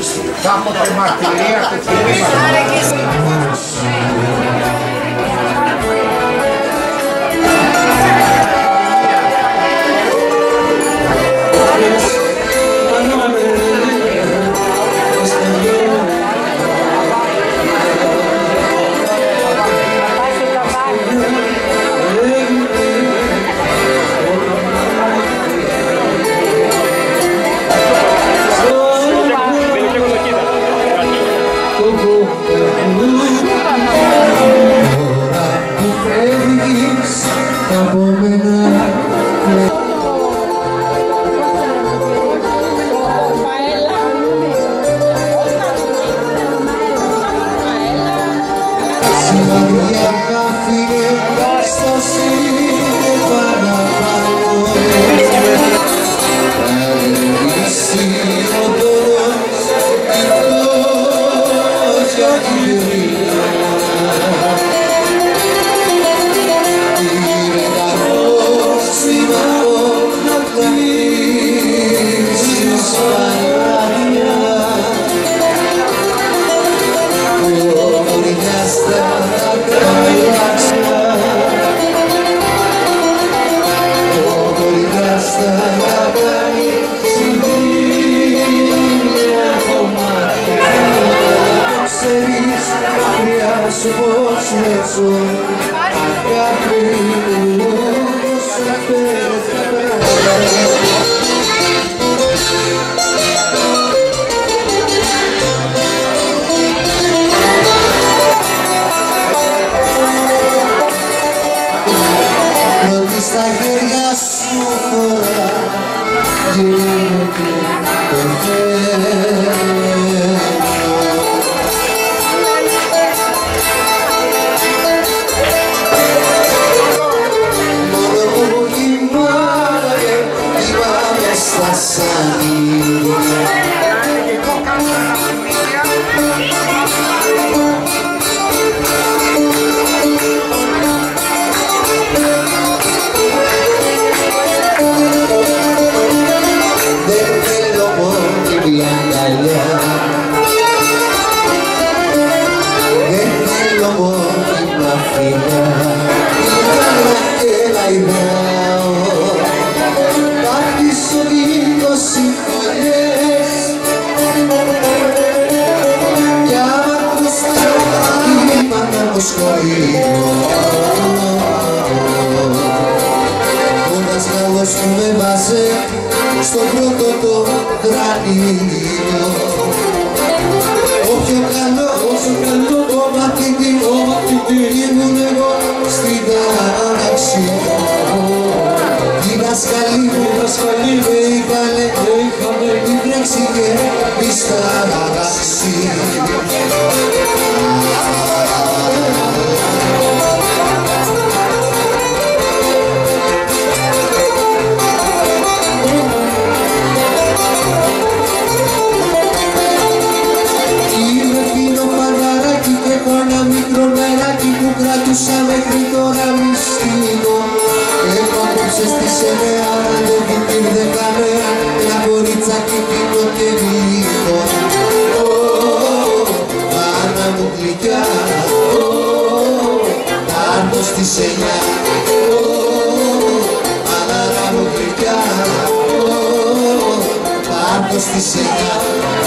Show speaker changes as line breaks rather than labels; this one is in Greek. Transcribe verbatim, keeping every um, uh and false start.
Κάποτε μαρτυρία του κινήματος.
Στα χέρια σου φορά γίνονται πεθαίνω. Μόνο που κοιμάμαι, κοιμάμαι στα σανίδια. Ο δάσκαλος που με βάζε στο πρώτο το δρανείο, όποιο καλό, όσο καλό το μαθητή, ήμουν εγώ στην τάξη. Η δασκαλή μου με είχανε, την τρέξει και μη σταράξει. Μέχρι τώρα μυστικό έχω απόψε στις εννέα να το δει την καμέρα ένα κοριτσάκι πίνω και βήχω. Μάνα μου γλυκιά, πάρτο στις εννιά. Μάνα μου γλυκιά, πάρτο στις εννιά.